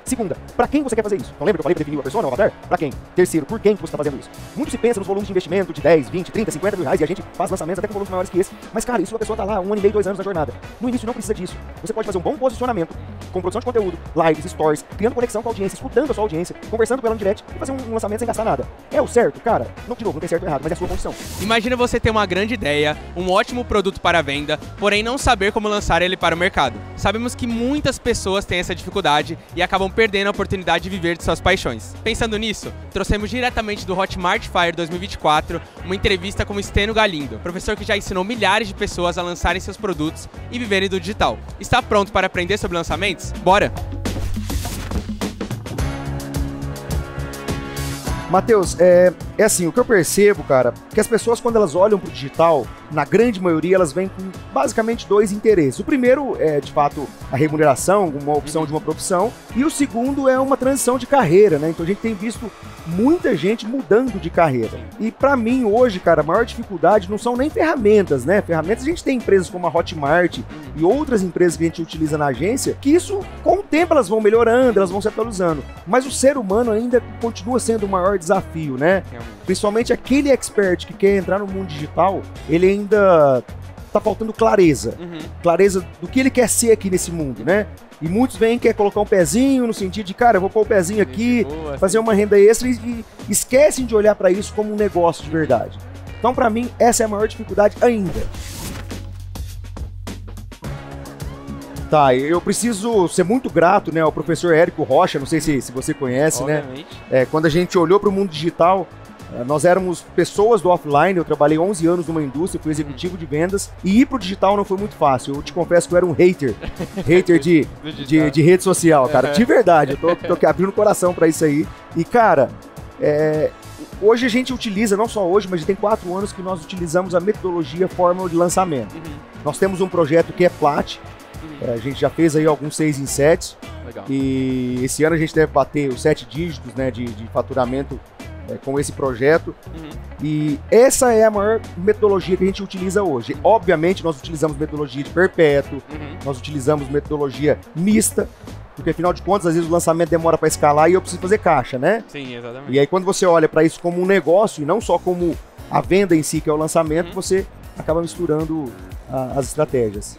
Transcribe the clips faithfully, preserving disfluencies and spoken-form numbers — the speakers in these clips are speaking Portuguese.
Segunda, pra quem você quer fazer isso? Então lembra que eu falei pra definir a persona, o avatar? Pra quem? Terceiro, por quem que você tá fazendo isso? Muito se pensa nos volumes de investimento de dez, vinte, trinta, cinquenta mil reais e a gente faz lançamentos até com volumes maiores que esse. Mas cara, isso a pessoa tá lá um ano e meio, dois anos na jornada. No início não precisa disso. Você pode fazer um bom posicionamento, com produção de conteúdo, lives, stories, criando conexão com a audiência, escutando a sua audiência, conversando com ela no direct e fazer um lançamento sem gastar nada. É o certo? Cara, não, de novo, não tem certo ou errado, mas é a sua condição. Imagina você ter uma grande ideia, um ótimo produto para venda, porém não saber como lançar ele para o mercado. Sabemos que muitas pessoas têm essa dificuldade e acabam perdendo a oportunidade de viver de suas paixões. Pensando nisso, trouxemos diretamente do Hotmart Fire dois mil e vinte e quatro uma entrevista com o Stênio Galindo, professor que já ensinou milhares de pessoas a lançarem seus produtos e viverem do digital. Está pronto para aprender sobre lançamentos? Bora! Matheus, é, é assim, o que eu percebo, cara, que as pessoas quando elas olham pro digital, na grande maioria elas vêm com basicamente dois interesses. O primeiro é, de fato, a remuneração, uma opção de uma profissão, e o segundo é uma transição de carreira, né? Então a gente tem visto muita gente mudando de carreira. E pra mim hoje, cara, a maior dificuldade não são nem ferramentas, né? Ferramentas a gente tem empresas como a Hotmart e outras empresas que a gente utiliza na agência, que isso, com o tempo elas vão melhorando, elas vão se atualizando. Mas o ser humano ainda continua sendo o maior desafio, né? Principalmente aquele expert que quer entrar no mundo digital, ele ainda tá faltando clareza. Uhum. Clareza do que ele quer ser aqui nesse mundo, né? E muitos vêm quer colocar um pezinho no sentido de, cara, eu vou pôr o pezinho aqui, boa, fazer uma renda extra e, e esquecem de olhar para isso como um negócio de verdade. Então, para mim, essa é a maior dificuldade ainda. Tá, eu preciso ser muito grato, né, ao professor Érico Rocha, não sei se, se você conhece, obviamente, né? É, quando a gente olhou para o mundo digital, nós éramos pessoas do offline, eu trabalhei onze anos numa indústria, fui executivo de vendas, e ir pro digital não foi muito fácil. Eu te confesso que eu era um hater, hater de, de, de rede social, cara, de verdade, eu tô, tô aqui abrindo o coração para isso aí. E, cara, é, hoje a gente utiliza, não só hoje, mas já tem quatro anos que nós utilizamos a metodologia Fórmula de Lançamento. Uhum. Nós temos um projeto que é Plat, uhum. A gente já fez aí alguns seis em sete, legal. E esse ano a gente deve bater os sete dígitos, né, de, de faturamento é, com esse projeto. Uhum. E essa é a maior metodologia que a gente utiliza hoje. Obviamente nós utilizamos metodologia de perpétuo, uhum. Nós utilizamos metodologia mista, porque afinal de contas às vezes o lançamento demora para escalar e eu preciso fazer caixa, né? Sim, exatamente. E aí quando você olha para isso como um negócio e não só como a venda em si, que é o lançamento, uhum. Você acaba misturando a, as estratégias.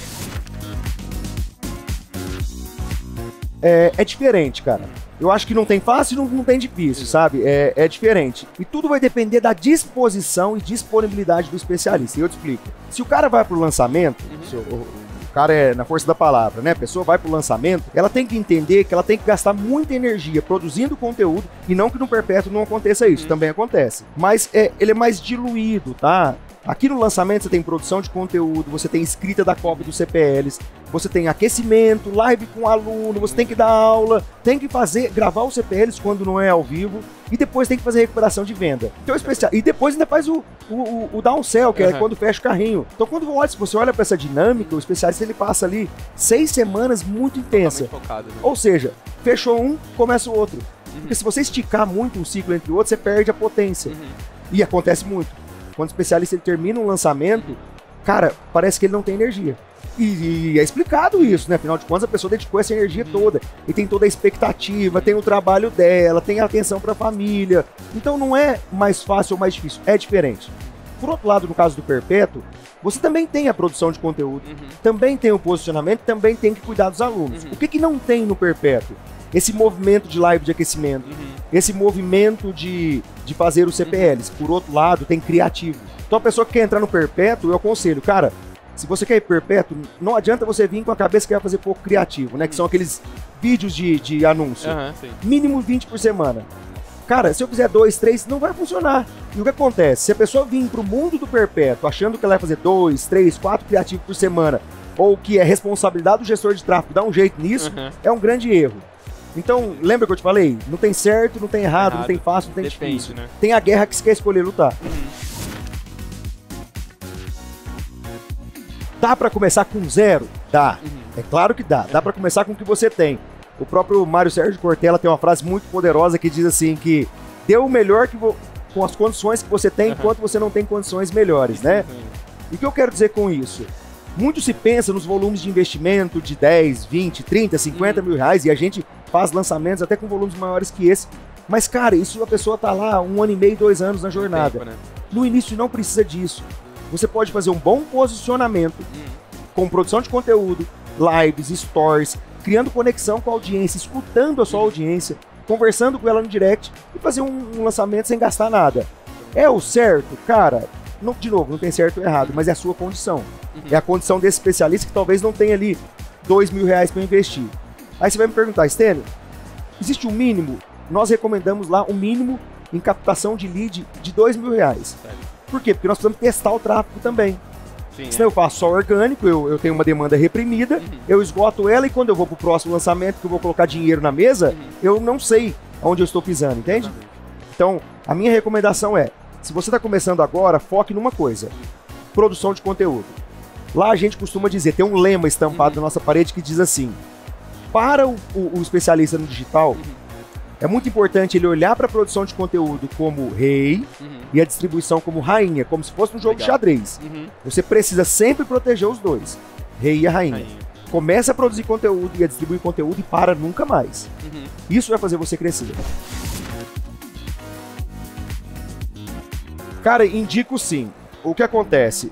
É, é diferente, cara. Eu acho que não tem fácil e não, não tem difícil, sabe? É, é diferente. E tudo vai depender da disposição e disponibilidade do especialista. E eu te explico. Se o cara vai pro lançamento, uhum. se o, o cara é na força da palavra, né? A pessoa vai pro lançamento, ela tem que entender que ela tem que gastar muita energia produzindo conteúdo e não que no perpétuo não aconteça isso. Uhum. Também acontece. Mas é, ele é mais diluído, tá? Aqui no lançamento você tem produção de conteúdo, você tem escrita da cópia dos C P Ls, você tem aquecimento, live com aluno, você tem que dar aula, tem que fazer, gravar os C P Ls quando não é ao vivo e depois tem que fazer recuperação de venda. Então, especial, e depois ainda faz o, o, o downsell, que uhum. é quando fecha o carrinho. Então quando você olha para essa dinâmica, o especialista ele passa ali seis semanas muito intensa. Focado, né? Ou seja, fechou um, começa o outro. Uhum. Porque se você esticar muito um ciclo entre o outro, você perde a potência. Uhum. E acontece muito. Quando o especialista ele termina um lançamento, cara, parece que ele não tem energia. E, e é explicado isso, né? Afinal de contas, a pessoa dedicou essa energia uhum. toda. E tem toda a expectativa, tem o trabalho dela, tem a atenção para a família. Então não é mais fácil ou mais difícil, é diferente. Por outro lado, no caso do perpétuo, você também tem a produção de conteúdo, uhum. também tem o posicionamento, também tem que cuidar dos alunos. Uhum. O que, que não tem no perpétuo? Esse movimento de live de aquecimento, uhum. esse movimento de, de fazer os C P Ls. Por outro lado, tem criativo. Então a pessoa que quer entrar no perpétuo, eu aconselho, cara, se você quer ir perpétuo, não adianta você vir com a cabeça que vai fazer pouco criativo, né? Uhum. Que são aqueles vídeos de, de anúncio. Uhum, mínimo vinte por semana. Cara, se eu fizer dois, três, não vai funcionar. E o que acontece? Se a pessoa vir pro mundo do perpétuo achando que ela vai fazer dois, três, quatro criativos por semana, ou que é responsabilidade do gestor de tráfego dar um jeito nisso, uhum. é um grande erro. Então, lembra que eu te falei? Não tem certo, não tem errado, errado. Não tem fácil, não tem Depende, difícil. Né? Tem a guerra que você quer escolher lutar. Uhum. Dá pra começar com zero? Dá. Uhum. É claro que dá. Dá pra começar com o que você tem. O próprio Mário Sérgio Cortella tem uma frase muito poderosa que diz assim que dê o melhor que vo... com as condições que você tem, uhum. enquanto você não tem condições melhores, né? Uhum. E o que eu quero dizer com isso? Muito se pensa nos volumes de investimento de dez, vinte, trinta, cinquenta uhum. mil reais e a gente faz lançamentos até com volumes maiores que esse. Mas, cara, isso a pessoa tá lá um ano e meio, dois anos na jornada. Tempo, né? No início não precisa disso. Você pode fazer um bom posicionamento hum. com produção de conteúdo, lives, stories, criando conexão com a audiência, escutando a sua hum. audiência, conversando com ela no direct e fazer um, um lançamento sem gastar nada. É o certo? Cara, não, de novo, não tem certo ou errado, mas é a sua condição. Uhum. É a condição desse especialista que talvez não tenha ali dois mil reais para investir. Aí você vai me perguntar, Stênio, existe um mínimo? Nós recomendamos lá um mínimo em captação de lead de dois mil reais. Sério? Por quê? Porque nós precisamos testar o tráfego também. Sim, senão é. eu faço só orgânico, eu, eu tenho uma demanda reprimida, uhum. eu esgoto ela e quando eu vou pro próximo lançamento, que eu vou colocar dinheiro na mesa, uhum. eu não sei onde eu estou pisando, entende? Uhum. Então, a minha recomendação é, se você está começando agora, foque numa coisa, produção de conteúdo. Lá a gente costuma dizer, tem um lema estampado uhum. na nossa parede que diz assim, para o, o, o especialista no digital, uhum. é muito importante ele olhar para a produção de conteúdo como rei uhum. e a distribuição como rainha, como se fosse um jogo Legal. de xadrez. Uhum. Você precisa sempre proteger os dois, rei e a rainha. rainha. Começa a produzir conteúdo e a distribuir conteúdo e para nunca mais. Uhum. Isso vai fazer você crescer. Cara, indico sim. O que acontece?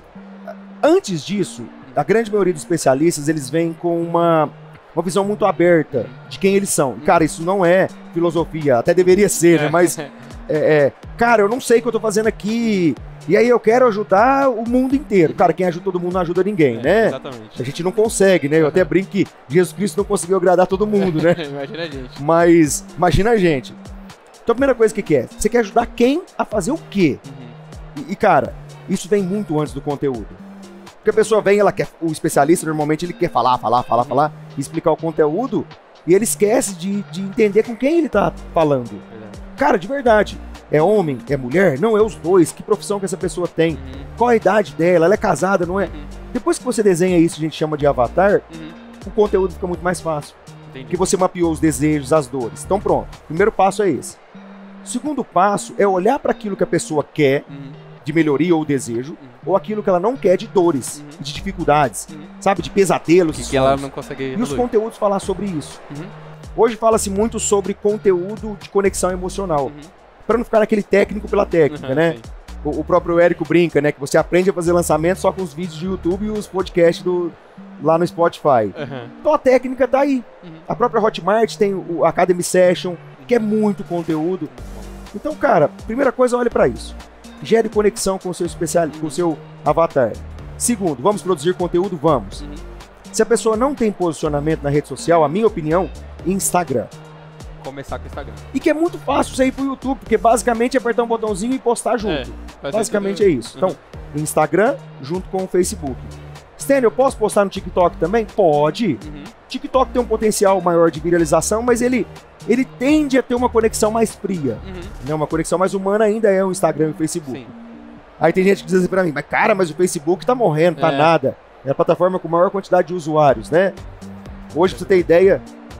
Antes disso, a grande maioria dos especialistas, eles vêm com uma... uma visão muito aberta de quem eles são. Cara, isso não é filosofia, até deveria ser, né? Mas, é, é, cara, eu não sei o que eu tô fazendo aqui, e aí eu quero ajudar o mundo inteiro. Cara, quem ajuda todo mundo não ajuda ninguém, é, né? Exatamente. A gente não consegue, né? Eu até brinco que Jesus Cristo não conseguiu agradar todo mundo, né? Imagina a gente. Mas, imagina a gente. Então, a primeira coisa que quer, você quer ajudar quem a fazer o quê? Uhum. E, e, cara, isso vem muito antes do conteúdo. Porque a pessoa vem, ela quer, o especialista normalmente ele quer falar, falar, falar, uhum. falar, explicar o conteúdo, e ele esquece de, de entender com quem ele tá falando. Verdade. Cara, de verdade, é homem, é mulher? Não, é os dois. Que profissão que essa pessoa tem? Uhum. Qual a idade dela? Ela é casada, não é? Uhum. Depois que você desenha isso, a gente chama de avatar, uhum. o conteúdo fica muito mais fácil. Entendi. Porque você mapeou os desejos, as dores. Então pronto, primeiro passo é esse. O segundo passo é olhar para aquilo que a pessoa quer, uhum. de melhoria ou desejo, uhum. ou aquilo que ela não quer de dores, uhum. de dificuldades, uhum. sabe, de pesadelos. Que, que ela não consegue evoluir. E os conteúdos falar sobre isso. Uhum. Hoje fala-se muito sobre conteúdo de conexão emocional, uhum. para não ficar naquele técnico pela técnica, uhum, né? O, o próprio Érico brinca, né, que você aprende a fazer lançamento só com os vídeos de YouTube e os podcasts do, lá no Spotify. Uhum. Então a técnica tá aí. Uhum. A própria Hotmart tem o Academy Session, que é muito conteúdo. Então, cara, primeira coisa, olhe para isso. Gere conexão com o seu especial, com o seu avatar. Segundo, vamos produzir conteúdo? Vamos. Uhum. Se a pessoa não tem posicionamento na rede social, a minha opinião, Instagram. Começar com o Instagram. E que é muito fácil você ir pro YouTube, porque basicamente é apertar um botãozinho e postar junto. É, basicamente é isso. Uhum. Então, Instagram junto com o Facebook. Stênio, eu posso postar no TikTok também? Pode. Uhum. TikTok tem um potencial maior de viralização, mas ele, ele tende a ter uma conexão mais fria. Uhum. Né? Uma conexão mais humana ainda é o Instagram e o Facebook. Sim. Aí tem gente que diz assim pra mim, mas cara, mas o Facebook tá morrendo, tá é. nada. É a plataforma com maior quantidade de usuários, né? Hoje, pra você ter ideia,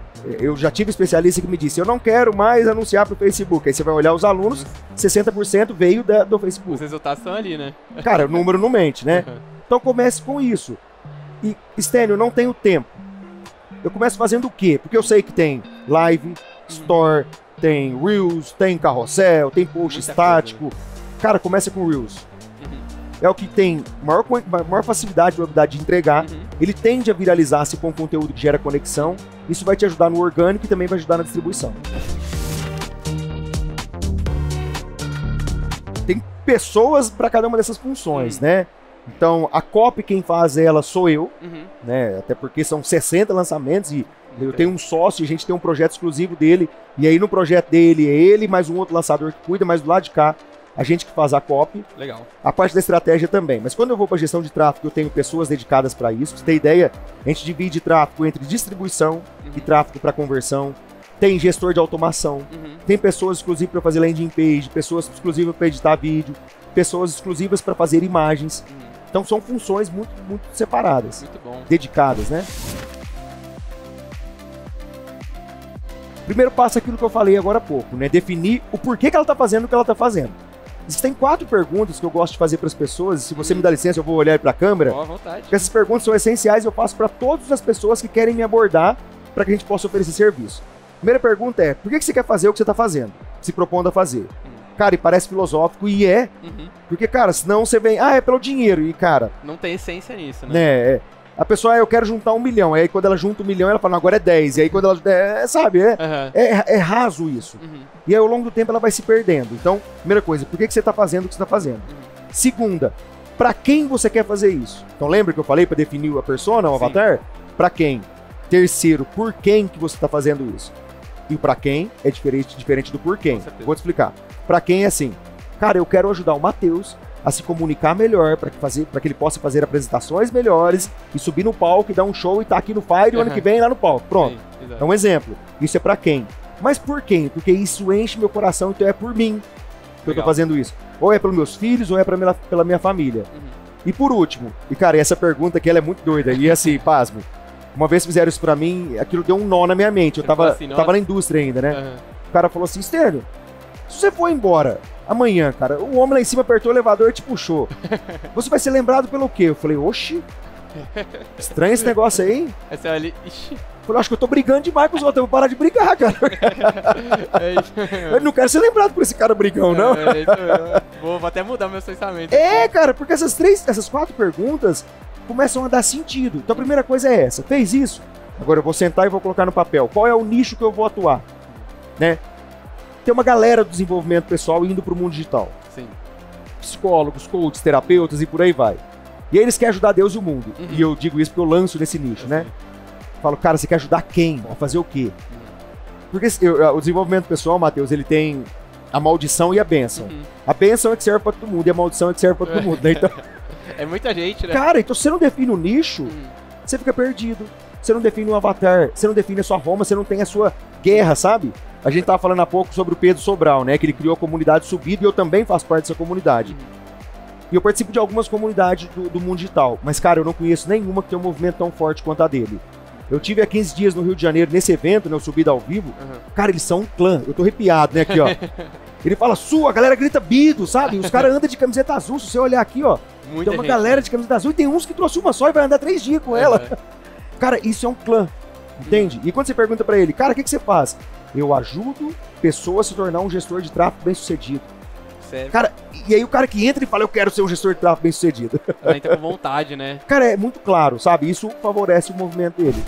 eu já tive especialista que me disse, eu não quero mais anunciar pro Facebook. Aí você vai olhar os alunos, uhum. sessenta por cento veio da, do Facebook. Os resultados estão ali, né? Cara, o número não mente, né? Uhum. Então comece com isso. E, Stênio, eu não tenho tempo. Eu começo fazendo o quê? Porque eu sei que tem live, store, uhum. tem Reels, tem carrossel, tem post Muita estático. Coisa. Cara, começa com Reels. Uhum. É o que tem maior, maior facilidade e probabilidade de entregar. Uhum. Ele tende a viralizar se for um conteúdo que gera conexão. Isso vai te ajudar no orgânico e também vai ajudar na distribuição. Tem pessoas para cada uma dessas funções, uhum. né? Então, a copy, quem faz ela sou eu, uhum. né? Até porque são sessenta lançamentos e okay. eu tenho um sócio, a gente tem um projeto exclusivo dele, e aí no projeto dele é ele, mais um outro lançador que cuida, mas do lado de cá, a gente que faz a copy. Legal. A parte da estratégia também. Mas quando eu vou para gestão de tráfego, eu tenho pessoas dedicadas para isso. Pra você ter ideia, a gente divide tráfego entre distribuição uhum. e tráfego para conversão. Tem gestor de automação, uhum. tem pessoas exclusivas para fazer landing page, pessoas exclusivas para editar vídeo, pessoas exclusivas para fazer imagens. Uhum. Então são funções muito, muito separadas, muito bom. dedicadas, né? Primeiro passo é aquilo que eu falei agora há pouco, né? Definir o porquê que ela está fazendo o que ela está fazendo. Existem quatro perguntas que eu gosto de fazer para as pessoas, e se você hum. me dá licença eu vou olhar para a câmera. Boa vontade. Porque essas perguntas são essenciais e eu faço para todas as pessoas que querem me abordar para que a gente possa oferecer serviço. Primeira pergunta é, por que que você quer fazer o que você tá fazendo? Se propondo a fazer. Cara, e parece filosófico, e é. Uhum. Porque, cara, senão você vem, ah, é pelo dinheiro. E, cara, Não tem essência nisso, né? né, é, a pessoa, ah, eu quero juntar um milhão. Aí quando ela junta um milhão, ela fala, não, agora é dez. E aí quando ela, é, sabe, é, Aham. é, é raso isso. Uhum. E aí ao longo do tempo ela vai se perdendo. Então, primeira coisa, por que que você tá fazendo o que você tá fazendo? Uhum. Segunda, pra quem você quer fazer isso? Então lembra que eu falei pra definir a persona, o Sim. avatar? Pra quem? Terceiro, por quem que você tá fazendo isso? E o pra quem é diferente, diferente do por quem. Com certeza. Vou te explicar. Pra quem é assim, cara, eu quero ajudar o Matheus a se comunicar melhor, para que, fazer- pra que ele possa fazer apresentações melhores e subir no palco e dar um show e tá aqui no Fire o ano Aham. que vem lá no palco. Pronto. Sim, exato. É um exemplo. Isso é pra quem? Mas por quem? Porque isso enche meu coração, então é por mim que eu tô Legal. fazendo isso. Ou é pelos meus filhos, ou é pra minha- pela minha família. Uhum. E por último, e cara, essa pergunta aqui ela é muito doida. E assim, pasme. Uma vez fizeram isso pra mim, aquilo deu um nó na minha mente. Eu Você tava, falou assim, tava nossa. na indústria ainda, né? Aham. O cara falou assim, Stênio, se você for embora amanhã, cara, o homem lá em cima apertou o elevador e te puxou. Você vai ser lembrado pelo quê? Eu falei, oxi, estranho esse negócio aí, hein? Aí você olha ali, ixi. Eu falei, acho que eu tô brigando demais com os outros, eu vou parar de brigar, cara. É isso. Eu não quero ser lembrado por esse cara brigão, não. É isso mesmo. Vou, vou até mudar meus pensamentos. É, cara, porque essas três, essas quatro perguntas começam a dar sentido. Então a primeira coisa é essa, fez isso? Agora eu vou sentar e vou colocar no papel. Qual é o nicho que eu vou atuar? Né? Tem uma galera do desenvolvimento pessoal indo pro mundo digital. Sim. Psicólogos, coaches, terapeutas e por aí vai. E aí eles querem ajudar Deus e o mundo. Uhum. E eu digo isso porque eu lanço nesse nicho, né? Falo, cara, você quer ajudar quem? A fazer o quê? Porque eu- o desenvolvimento pessoal, Matheus, ele tem a maldição e a bênção. Uhum. A bênção é que serve pra todo mundo e a maldição é que serve pra todo mundo, né? Então, É muita gente, né? cara, então se você não define o nicho, Uhum. você fica perdido. Você não define um avatar, você não define a sua Roma, você não tem a sua guerra, sabe? A gente tava falando há pouco sobre o Pedro Sobral, né? Que ele criou a comunidade Subida e eu também faço parte dessa comunidade. E eu participo de algumas comunidades do, do mundo digital. Mas, cara, eu não conheço nenhuma que tenha um movimento tão forte quanto a dele. Eu tive há quinze dias no Rio de Janeiro, nesse evento, né? O Subida ao vivo. Uhum. Cara, eles são um clã. Eu tô arrepiado, né? Aqui, ó. Ele fala sua, a galera grita bido, sabe? Os caras andam de camiseta azul. Se você olhar aqui, ó. Muita Tem uma gente, galera né? de camiseta azul e tem uns que trouxe uma só e vai andar três dias com ela. Uhum. Cara, isso é um clã, entende? E quando você pergunta pra ele, cara, o que, que você faz? Eu ajudo pessoas a se tornar um gestor de tráfego bem sucedido. Sério. Cara, e aí o cara que entra e fala, eu quero ser um gestor de tráfego bem sucedido. Ela entra com vontade, né? Cara, é muito claro, sabe? Isso favorece o movimento dele.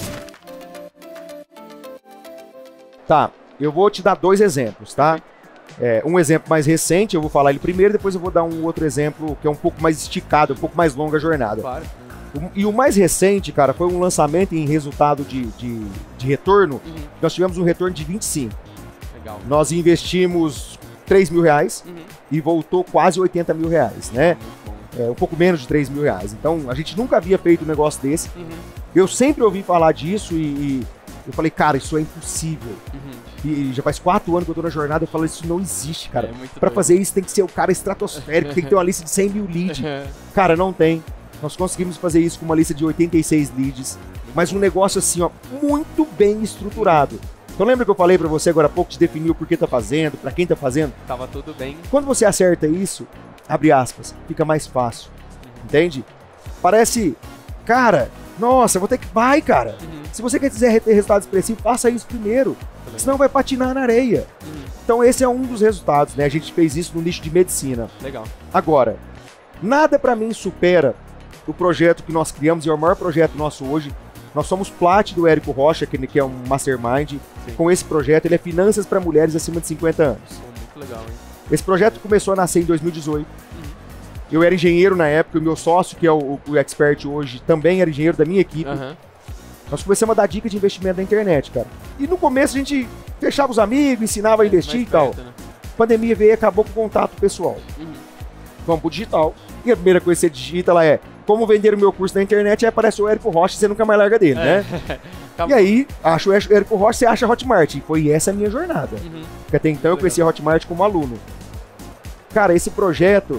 Tá, eu vou te dar dois exemplos, tá? É, um exemplo mais recente, eu vou falar ele primeiro, depois eu vou dar um outro exemplo que é um pouco mais esticado, um pouco mais longa a jornada. Claro. O- E o mais recente, cara, foi um lançamento em resultado de, de, de retorno. Uhum. Nós tivemos um retorno de vinte e cinco. Legal. Nós investimos três mil reais Uhum. e voltou quase oitenta mil reais, né? Muito bom. É, um pouco menos de três mil reais. Então, a gente nunca havia feito um negócio desse. Uhum. Eu sempre ouvi falar disso e, e eu falei, cara, isso é impossível. Uhum. E já faz quatro anos que eu tô na jornada, eu falo, isso não existe, cara. É muito Pra doido. fazer isso tem que ser o cara estratosférico, tem que ter uma lista de cem mil leads. Uhum. Cara, não tem. Nós conseguimos fazer isso com uma lista de oitenta e seis leads, mas um negócio assim, ó, muito bem estruturado. Então lembra que eu falei pra você agora há pouco de definir o porquê tá fazendo, pra quem tá fazendo? Tava tudo bem. Quando você acerta isso, abre aspas, fica mais fácil. Entende? Parece, cara, nossa, vou ter que... Vai, cara. Uhum. Se você quer ter resultado expressivo, faça isso primeiro, Também. senão vai patinar na areia. Uhum. Então esse é um dos resultados, né? A gente fez isso no nicho de medicina. Legal. Agora, nada pra mim supera o projeto que nós criamos, e é o maior projeto nosso hoje. Nós somos Plat do Érico Rocha, que que é um mastermind. Sim. Com esse projeto, ele é Finanças para Mulheres acima de cinquenta anos. Pô, muito legal, hein? Esse projeto começou a nascer em dois mil e dezoito. Uhum. Eu era engenheiro na época, o meu sócio, que é o, o expert hoje, também era engenheiro da minha equipe. Aham. Nós começamos a dar dica de investimento na internet, cara. E no começo a gente fechava os amigos, ensinava a investir Mais e tal. perto, né? A pandemia veio e acabou com o contato pessoal. Uhum. Vamos pro digital. E a primeira coisa que você digita lá é como vender o meu curso na internet, aí aparece o Érico Rocha e você nunca mais larga dele, né? Acabou. E aí, acha o Érico Rocha, você acha a Hotmart. E foi essa a minha jornada. Uhum. Porque até então eu conheci a Hotmart como aluno. Cara, esse projeto,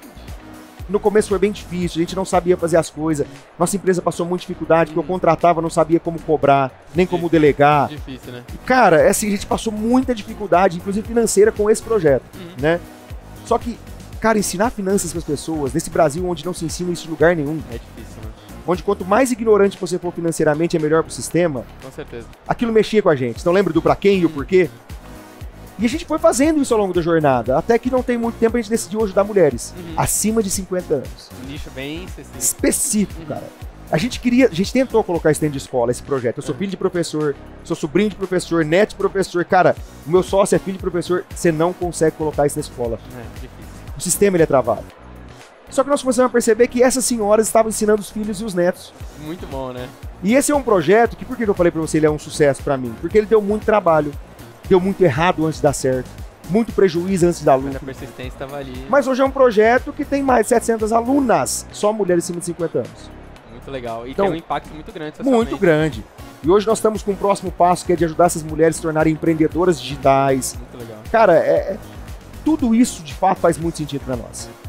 no começo foi bem difícil, a gente não sabia fazer as coisas. Nossa empresa passou muita dificuldade, porque eu contratava, não sabia como cobrar, nem como delegar. Difícil, né? Cara, é assim, a gente passou muita dificuldade, inclusive financeira, com esse projeto, Uhum. né? Só que, cara, ensinar finanças para as pessoas, nesse Brasil onde não se ensina isso em lugar nenhum, É difícil, né? onde quanto mais ignorante você for financeiramente, é melhor pro sistema, Com certeza. aquilo mexia com a gente. Então lembra do pra quem e o porquê? E a gente foi fazendo isso ao longo da jornada, até que não tem muito tempo a gente decidiu ajudar mulheres, Uhum. acima de cinquenta anos. Um nicho bem específico. Específico, Uhum. cara. A gente queria, a gente tentou colocar isso dentro de escola, esse projeto. Eu sou Uhum. filho de professor, sou sobrinho de professor, neto de professor. Cara, o meu sócio é filho de professor, você não consegue colocar isso na escola. É, difícil. O sistema ele é travado. Só que nós começamos a perceber que essas senhoras estavam ensinando os filhos e os netos. Muito bom, né? E esse é um projeto que, por que eu falei pra você, ele é um sucesso pra mim? Porque ele deu muito trabalho, deu muito errado antes de dar certo, muito prejuízo antes de dar Mas a lucro. persistência estava ali. Mas hoje é um projeto que tem mais de setecentas alunas, só mulheres acima de cinquenta anos. Muito legal. E Então, tem um impacto muito grande socialmente. Muito grande. E hoje nós estamos com um próximo passo, que é de ajudar essas mulheres a se tornarem empreendedoras digitais. Muito legal. Cara, é, é- tudo isso de fato faz muito sentido pra nós.